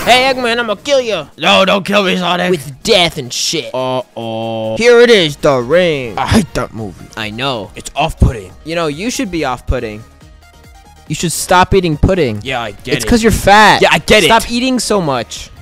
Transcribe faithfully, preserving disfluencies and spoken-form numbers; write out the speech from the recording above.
Hey, Eggman, I'm gonna kill you. No, don't kill me, Sonic. With death and shit. Uh-oh. Here it is, the ring. I hate that movie. I know. It's off-putting. You know, you should be off-putting. You should stop eating pudding. Yeah, I get It's it. because you're fat. Yeah, I get it. Stop eating so much.